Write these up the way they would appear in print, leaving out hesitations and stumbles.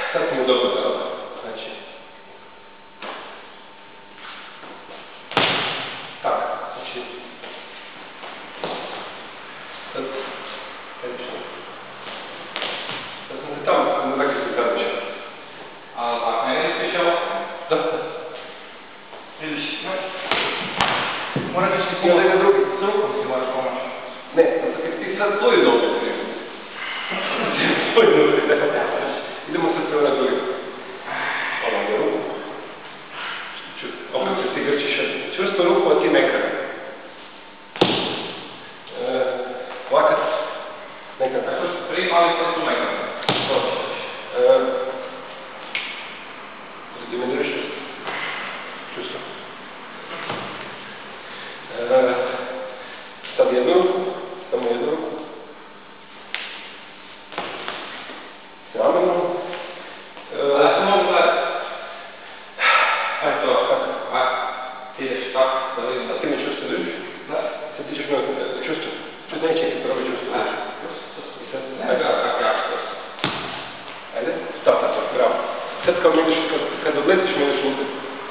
Sad smo dobro dali. Znači... Tako, znači... Sad... Sad sam se tamo, dakle se sad više. A ako ne ispišao? Da. Vidiš, morat ćeš ti pomoći na drugi, s rukom si moraš pomoći. Ne, ti sad tvoju dobro idemo. Tvoju dobro idemo. Idemo sad prvo na drugi. Ovo je ruku. Opet se ti grčiš. Čvrsto ruku, a ti nekad. Ovakac. Nekad. Tako što prima, ali to su nekad. Ti me držiš? Čusto. Sad jednu ruku, samo jednu ruku. Ramenu. Da se mogu gledati. Ajde to, ajde. Ti ideš tako, da vidim. A ti me čusto držiš? Da. Sad ti ćeš me čusto. Čusto neće ti prvo čusto držiš. I sad? Ne gleda tako jako to. Ajde, stop, bravo. Sad kao mi ideš, kad odletiš mi ideš lupiti.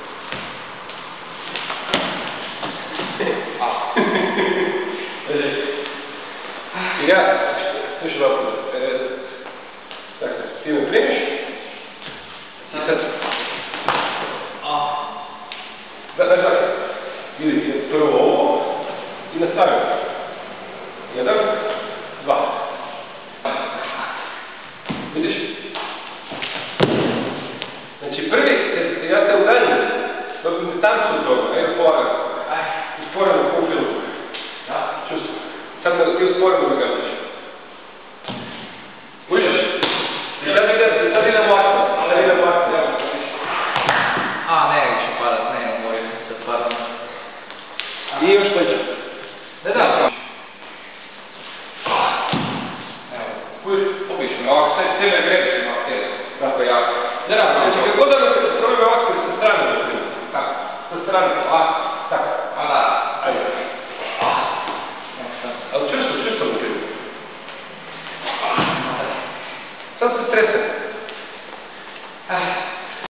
I ja, slušaj dobro, dakle, ti me primiš i sad... Dakle, vidi prvo ovo i nastavim. 1, 2. Vidiš? Znači prvi, ja te udaljim, dobim distancu od toga, evo polagam. Usporeno kupilu. Čustvo. Sad ti usporeno me gađaš. Uđeš? I sad idem ovako. Sad idem ovako. A, ne, više padat, ne, moram se padat. I još leđa. Ne da, proći. Evo, pobiš me, ovako, sve me grebiš malo tijelo. Tako jako. Ne da, znači kako god da me strojime ovako sa strane. Tako. Sa strane, ovako.